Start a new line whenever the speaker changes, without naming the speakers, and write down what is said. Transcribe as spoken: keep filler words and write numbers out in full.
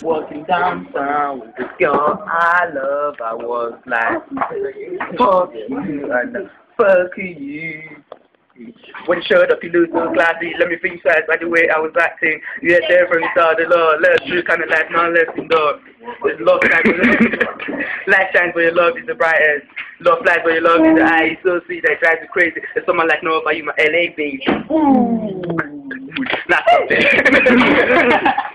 Walking downtown with the girl I love, I was like, fuck you and fuck you. When you showed up, you lose so gladly. Let me think twice by the way I was acting. You had there from the start of the law. Left through kind of like non-lesson dog. There's love shines where light shines where your love is the brightest. Love flies where your love is the eye. It's so sweet that it drives you crazy. There's someone like Nova, you my L A baby. Not something.